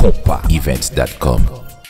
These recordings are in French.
compaevents.com.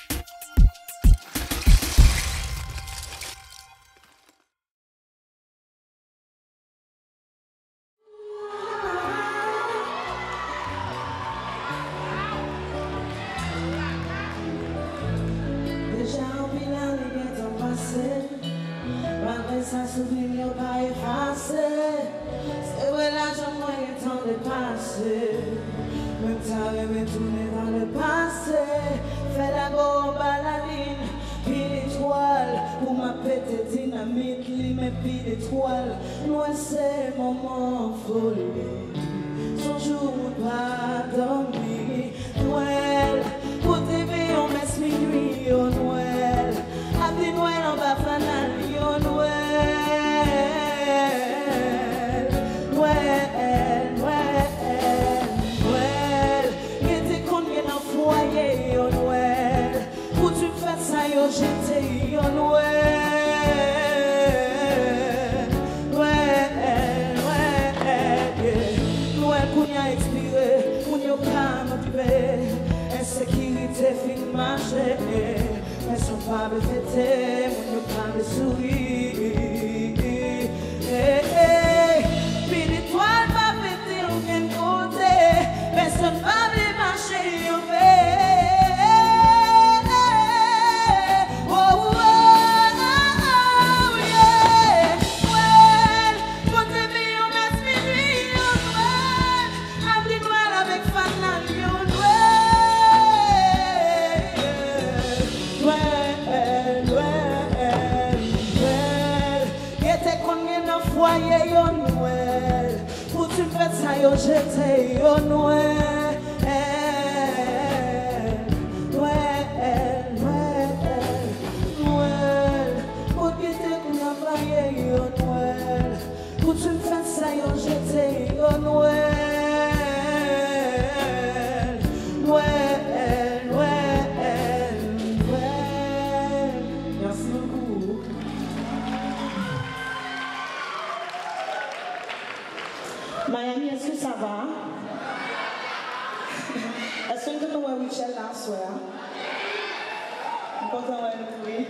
Miami, est-ce que ça va? Est-ce que nous avons Michel là ce soir? Content de oui.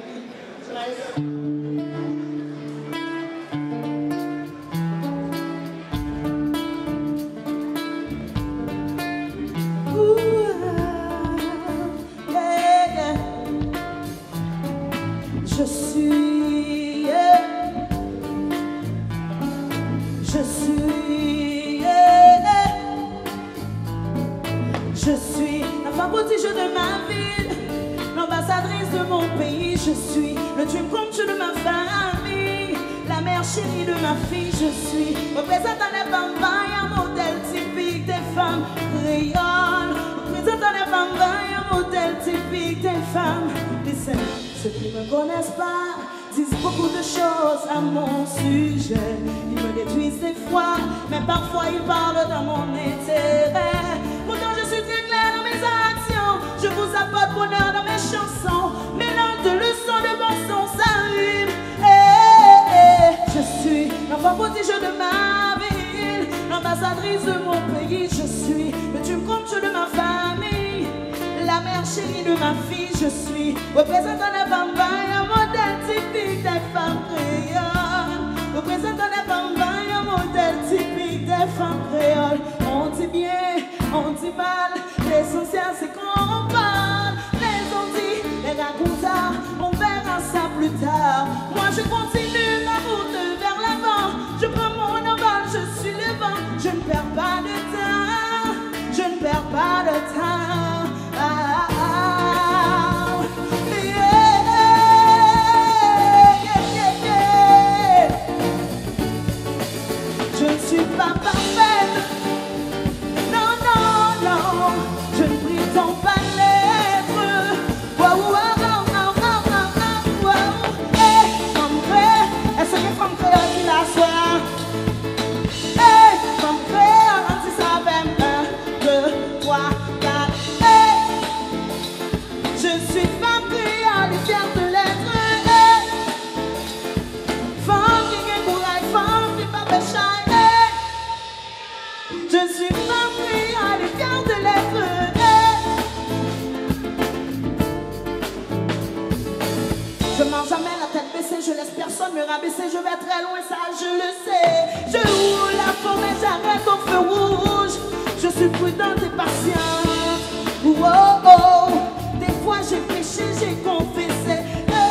Je suis la femme prodige de ma ville, l'ambassadrice de mon pays. Je suis le dream come true de ma famille, la mère chérie de ma fille. Je suis représentant des femmes vailles, un modèle typique des femmes créoles. Représentant des femmes vailles, un modèle typique des femmes. Listen, ceux qui ne me connaissent pas disent beaucoup de choses à mon sujet. Ils me détruisent des fois, mais parfois ils parlent dans mon intérêt. Pourtant je suis très claire dans mes actions, je vous apporte bonheur dans mes chansons. Mélange de leçons, de bon son, ça rime. Je suis l'enfant prodige de ma ville, l'ambassadrice de mon pays. Je suis le dream come true de ma famille, la mère chérie de ma fille. Je suis représentant des femmes vailles, un modèle typique des femmes créoles. Représentant des femmes vailles, un modèle typique des femmes créoles. On dit bien, on dit mal, l'essentiel c'est qu'on parle. Les on dit, les racontards, on verra ça plus tard. Moi je continue ma route vers l'avant, je prends mon envol, je suis le vent. Je ne perds pas de temps, je ne perds pas de temps. Je ne suis pas parfaite, non, non, non, je ne prétends pas l'être. Wow, wow, wow, wow, wow, wow, wow. Hey, femme créole, est-ce que femme créole qui la soit? Hey, femme créole, on dit ça avec 1, 2, 3, 4. Hey, je suis femme créole et fière de l'être. Hey, femme qui gagne courage, femme qui pas péché. Je suis femme créole et fière de l'être. personne me rabaisser, je vais très loin, ça je le sais. Je roule la forêt, j'arrête au feu rouge. Je suis prudente et patiente. Oh oh oh, des fois j'ai péché, j'ai confessé.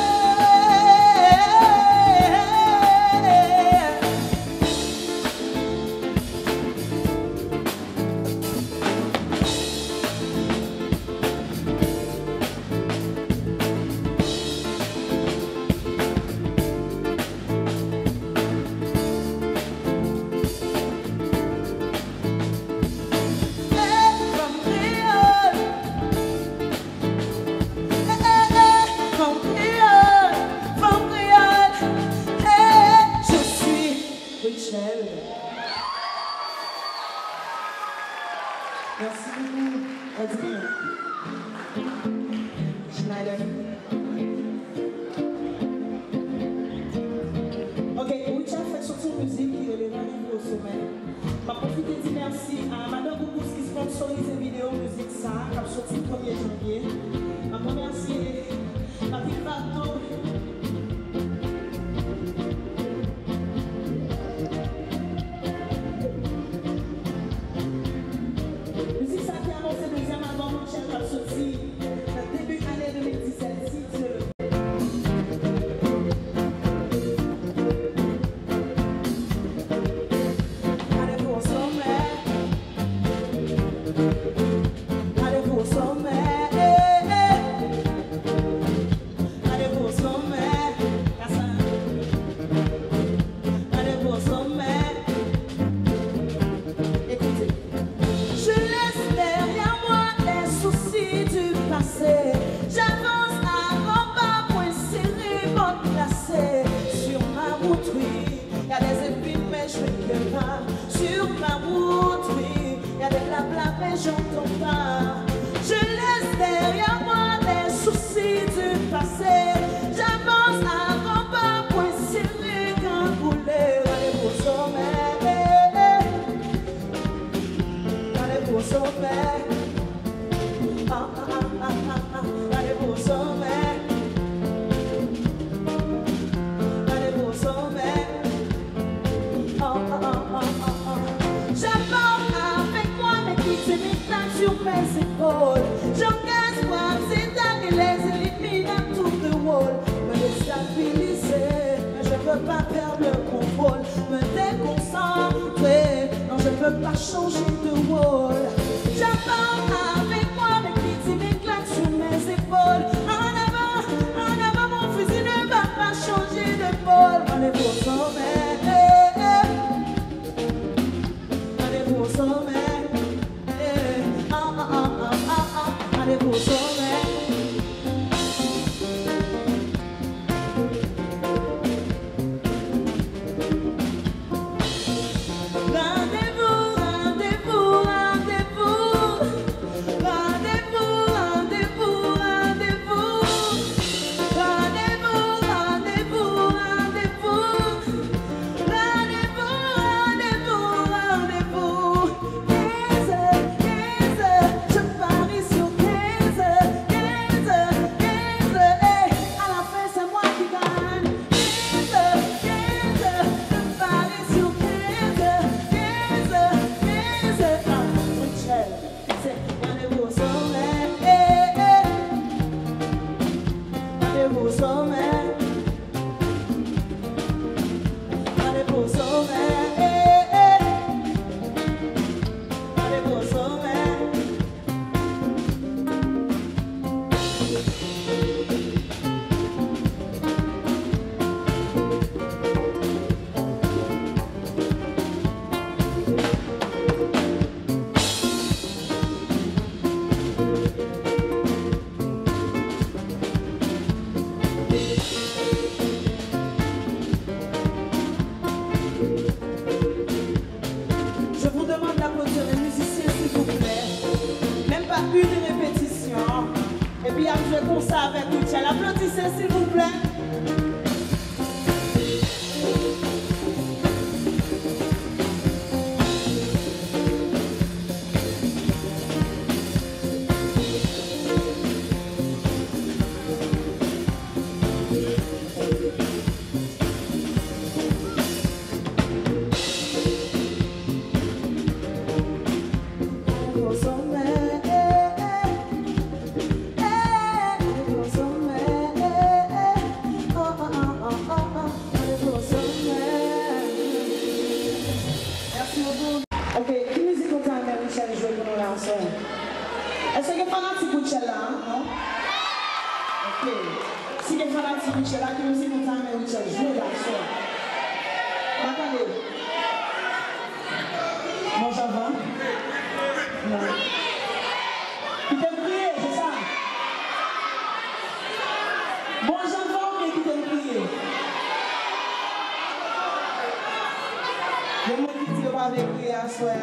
Merci beaucoup, Adrien. Schneider. Ok, Richard fait sortir une musique qui est le rendez-vous au sommet. Je profite de dire merci à Madame Gougous qui sponsorise la vidéo musique ça, qui a sorti le 1er janvier. Je remercie la ville Bateau. J'entends pas, je laisse derrière moi les soucis du passé. J'avance à grands pas, point serré qu'un boulet. Allez au sommet, allez au sommet, allez au sommet, allez au sommet. Sur mes épaules, j'encaisse moi ces dames et les élimine à tour de rôle. Me déstabiliser, mais je peux pas perdre le contrôle. Me déconcentrer, non je peux pas changer de rôle. J'apporte avec moi mes petits m'éclatent sur mes épaules. En avant mon fusil ne va pas changer de pôle. Allez au sommet, allez au sommet. Allez au sommet. Rendez-vous, rendez-vous, rendez-vous. Rendez-vous, rendez-vous, rendez-vous. Rendez-vous, rendez-vous, rendez-vous. Rendez-vous, rendez-vous, rendez-vous. 15 heures, je parie sur 15 heures, 15 heures, 15 heures, et à la fin c'est moi qui gagne. 15 heures, je parie sur 15 heures, 15 heures, 15 heures. Ah, Michel, c'est rendez-vous au sommet, rendez-vous au sommet, rendez-vous au sommet, rendez-vous au sommet. Je vous demande d'applaudir les musiciens s'il vous plaît. Même pas une répétition. Et puis à jouer comme ça avec Michel. Applaudissez s'il vous plaît. Ok, qui musique on t'a amené Michel jouer pour nous là en soirée? Est-ce qu'il y a fanatique pour Michel là? Non? Ok. Si il y a fanatique pour Michel là, qui musique on t'a amené Michel jouer là en soirée? Attendez. Bon, j'en vais. Non. Qui t'aime prier, c'est ça? Bon, j'en vais, mais qui t'aime prier? Les mots qui disent pas avec prier à soi.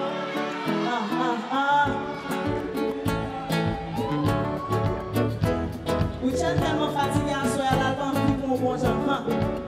Vous êtes tellement fatigué à soi, là, pas envie pour bon enfant.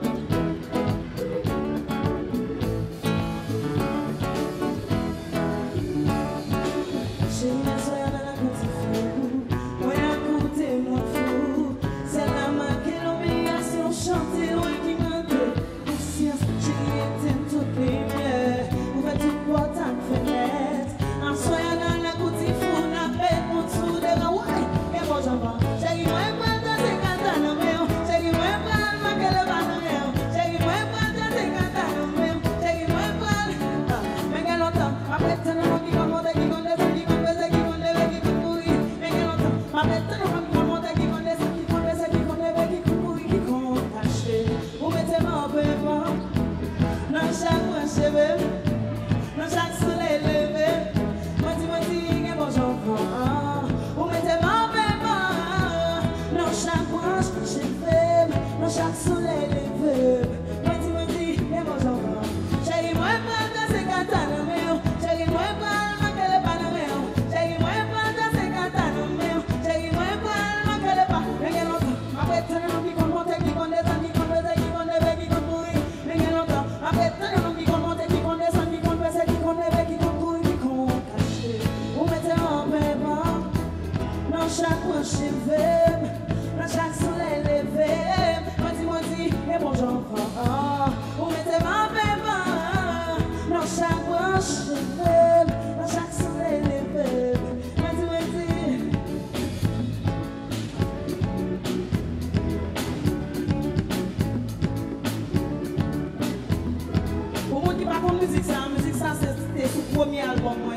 J'ai mis à soi dans la petite fou. Moi, à côté, moi fou. C'est la main qui l'obligation chanter, loin qui mentait. Conscience, j'ai été toute lumière. Ouvert toute porte à fenêtre. En soi, dans la petite fou, la paix, mon dessous de la ouais. Et bon, j'en vais. J'ai dit, moi, pas dans ces catanes, mais j'ai dit, moi, pas ma qu'elle va dans l'air. J'ai dit, moi, pas dans ces catanes, mais j'ai dit, moi, pas. Mais quel longtemps, après, t'as le monde qui va monter, qui connaît, qui connaît, qui connaît, qui courir. Mais quel longtemps, après, t'as le monde qui va monter, qui connaît, qui connaît, qui connaît, qui courir, qui compte acheter. Vous mettez-moi en paiement, dans chaque point cheveux, dans chaque soleil levé. Moi, dis, bon, j'entends. Vous mettez-moi en paiement, dans chaque branche cheveux, dans chaque soleil levé. Moi, dis, bon, j'entends. J'ai dit, moi, pas dans ces catanes, mais j'ai dit, moi, pas ma qu'elle est pas dans mes. J'ai dit, moi, pas dans ces catanes, mais j'ai dit, moi, pas ma qu'elle est pas. Mais quel longtemps, après, t'as le nom qui compte monter, qui compte descendre, qui compte baisser, qui compte lever, qui compte courir. Mais quel longtemps, après, t'as le nom qui compte monter, qui compte descendre, qui compte baisser, qui compte lever, qui compte courir, qui compte cacher. Vous mettez en paiement, dans chaque point cheveux, dans chaque soleil levé. Moi, dis, et bon, j'entends. Vous mettez en paiement, dans chaque point cheveux, dans chaque soleil levé. Moi, dis. Pour moi qui pas comme musique ça, c'est le premier album moi